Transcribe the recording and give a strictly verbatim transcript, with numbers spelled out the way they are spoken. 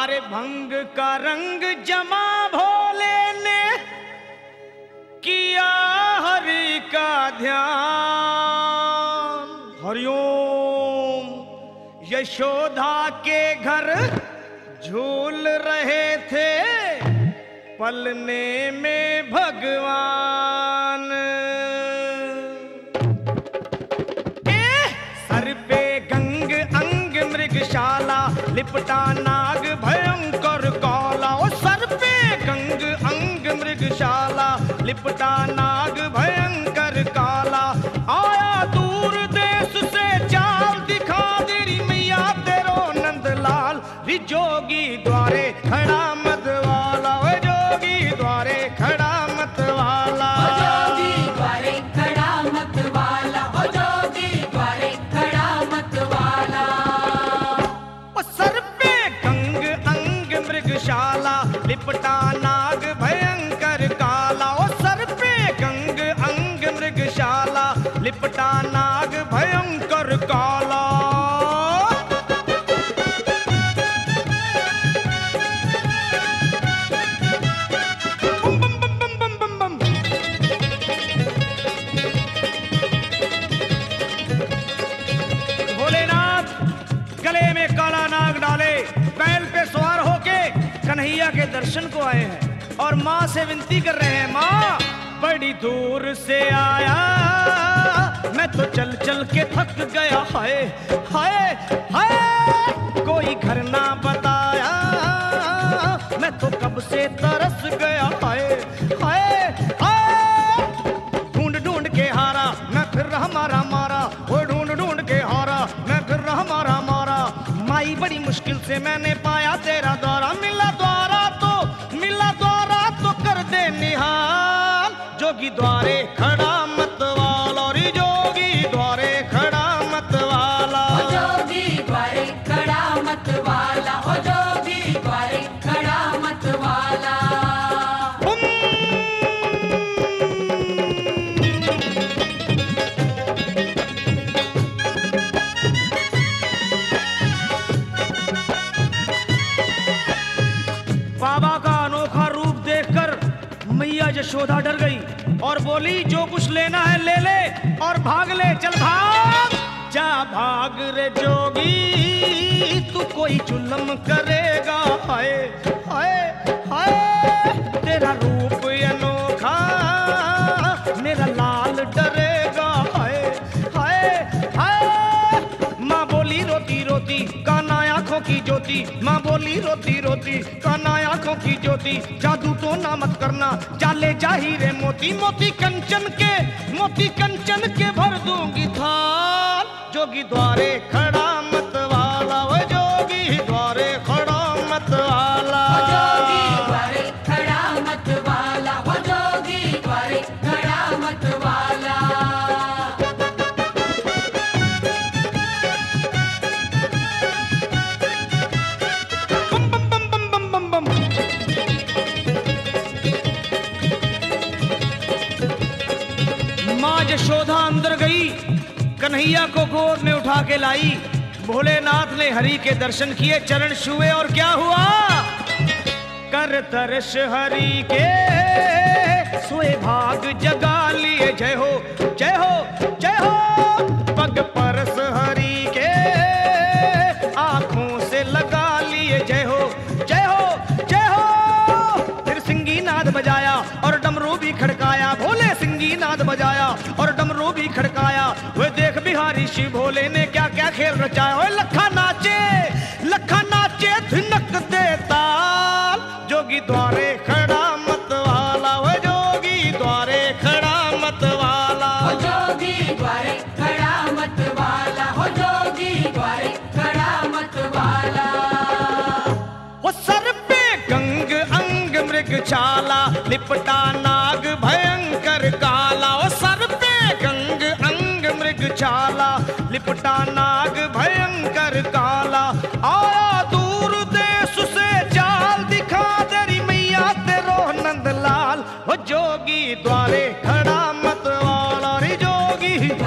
अरे भंग का रंग जमा भोले ने किया हरि का ध्यान। हरिओम। यशोदा के घर झूल रहे थे पलने में भगवान। ए सर पे गंग अंग मृगशाला लिपटा नाग भयंकर काला। ओ सर पे गंग अंग मृगशाला लिपटा नाग भयंकर काला। आया दूर देश से चाल दिखा तेरी मैया तेरो नंदलाल। रि जोगी द्वारे खड़ा मत वाला। ओ जोगी द्वारे खड़ा मत वाला। ओ जोगी द्वारे खड़ा मत वाला। ओ जोगी द्वारे खड़ा मत वाला। ओ सर पे गंग अंग मृगशाला लिपटा नाग भयंकर काला। ओ सर पे गंग अंग मृगशाला लिपटा नाग भयंकर काला। बम बम बम बम बम बम बम। भोलेनाथ गले में काला नाग डाले बैल पे सवार होके कन्हैया के दर्शन को आए हैं और माँ से विनती कर रहे हैं, माँ बड़ी दूर से आया मैं तो चल चल के थक गया। हाय हाय हाय कोई घर ना बताया मैं तो कब से तरस गया। हाय हाय हाय ढूंढ ढूंढ के हारा मैं फिर हमारा मारा। वो ढूंढ ढूंढ के हारा मैं फिर हमारा मारा। माई बड़ी मुश्किल से मैंने पाया तेरा द्वारा। मिला द्वारा तो मिला द्वारा तो कर दे निहाल। जोगी द्वारे खड़ा मत वाला। रे जोगी द्वारे खड़ा मत वाला। ओ जोगी द्वारे खड़ा मत वाला। ओ जोगी द्वारे खड़ा मत वाला। बाबा का अनोखा रूप देखकर मैया यशोदा डर गई और बोली जो कुछ लेना है ले ले और भाग ले। चल भाग जा भाग रे जोगी तू कोई जुल्म करेगा। हाय हाय हाय तेरा रूप अनोखा मेरा लाल डरेगा। हाय हाय हाय माँ बोली रोती रोती काना आंखों की ज्योति। माँ बोली रोती रोती काना आंखों की ज्योति। जादू तो ना मत करना जाले जाही रे मोती। मोती कंचन के मोती कंचन के भर दूंगी थाल। जोगी द्वारे खड़ा मत वाला। वो जोगी द्वारे खड़ा मत वाला। ओ जोगी द्वारे खड़ा मत वाला। ओ जोगी द्वारे खड़ा मत वाला। बम बम बम बम बम बम बम। माँ यशोदा अंदर गई कन्हैया को गोद में उठा के लाई। भोलेनाथ ने हरि के दर्शन किए चरण छुए और क्या हुआ। कर तरस हरि के सोए भाग जगा लिए। जय हो जय हो जय हो पग परस हरि के आंखों से लगा लिए। जय हो जय हो जय हो फिर सिंगी नाद बजाया और डमरू भी खड़काया। भोले सिंगी नाद बजाया और डमरू भी खड़काया। वे देख बिहारी शिव भोले ने क्या क्या खेल रचाया। वे लखा नाचे लखा नाचे धिनक दे ताल। जोगी द्वारे खड़ा मत वाला। वे जोगी द्वारे खड़ा मत वाला। ओ जोगी द्वारे खड़ा मत वाला। ओ जोगी द्वारे खड़ा मत वाला। वो सर पे गंग अंग मृगशाला लिपटा नाग भयंकर काला। वो सर पे गंग अंग मृगशाला लिपटा नाग भयंकर काला। आया दूर देश से चाल दिखा तेरी मैया तेरो नंदलाल। वो जोगी द्वारे खड़ा मत वाला। रे जोगी